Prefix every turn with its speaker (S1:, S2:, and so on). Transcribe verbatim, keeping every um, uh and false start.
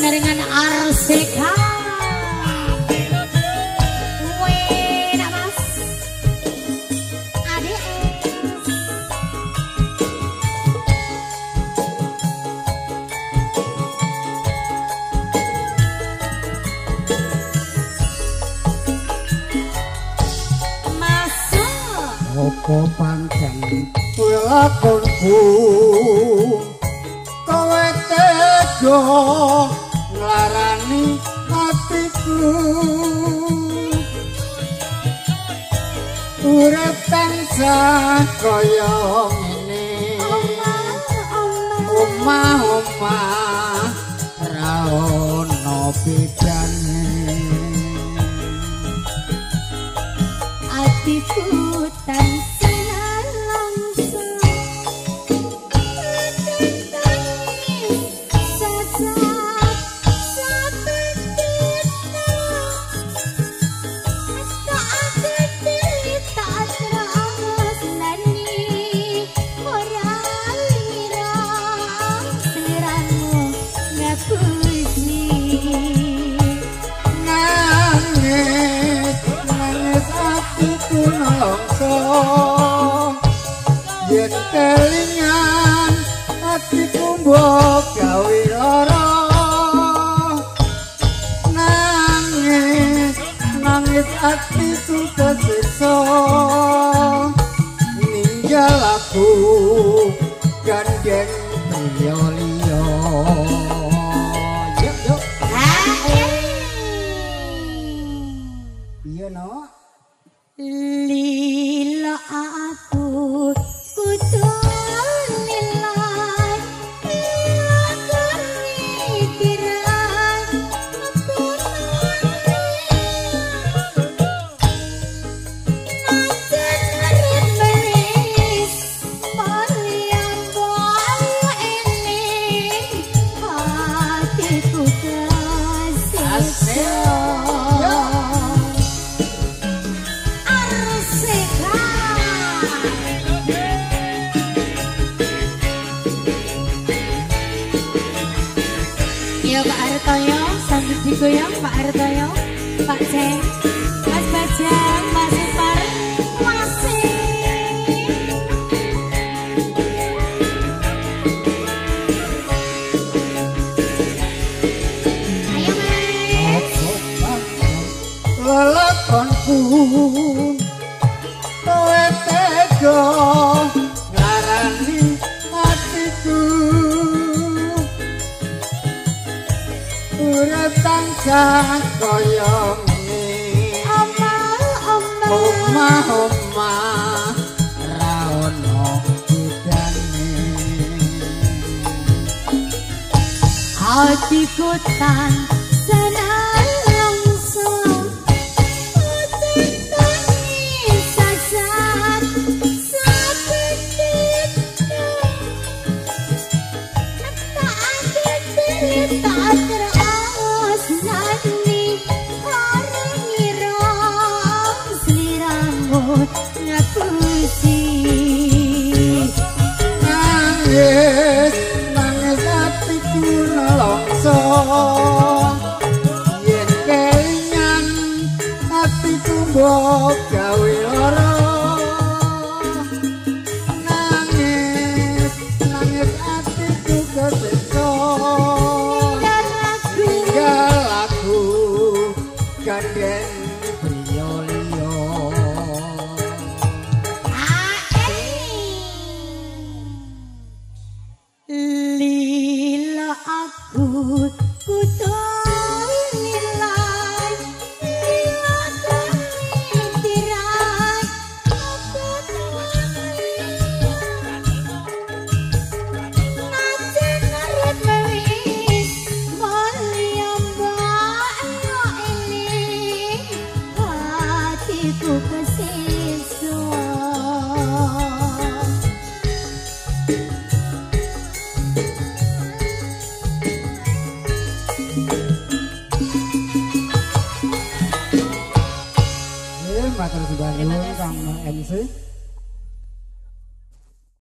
S1: Naringan Arsika.
S2: Apa pancen kowe lakonku kowe tega nglarani atiku urip tansah kaya ngene omah-omah ra ono bedane
S1: atiku tansah
S2: yen kelingan atiku mbok gawe lara nangis nangis atiku kesiksa ninggal aku gandeng priya liya yuk yuk iya no
S1: lila aku kudu nilai lila kemikiran aku nanti narik beris palian bawa ini hatiku kasih ya Pak Artoyo, sambil digoyang Pak Artoyo, Pak Ceng, Mas Bajang, Mas Ipar, masih. Ayo Mas.
S2: Lelakonku, kowe tega nglarani atiku. Urip tansah kaya ngene omah-omah ra ono bedane
S1: hatiku tansah langsung tangis saat sakit tak ada tak terus nani orang ngiram seliramu ngapusi
S2: nangis nangis hatiku nelongso yen kelingan hatiku mbok gawe lara nangis nangis hatiku kesiksa gandeng priya liya
S1: lila aku kudu nilai lila kemikiran aku nanti narik beris palian bawa ini hatiku kesiksa
S2: matur sembah nuwun Kang M C